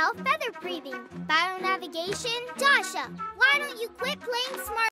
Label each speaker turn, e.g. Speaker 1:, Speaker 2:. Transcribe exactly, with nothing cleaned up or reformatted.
Speaker 1: well feather breathing, bio navigation. Dasha, why don't you quit playing smart?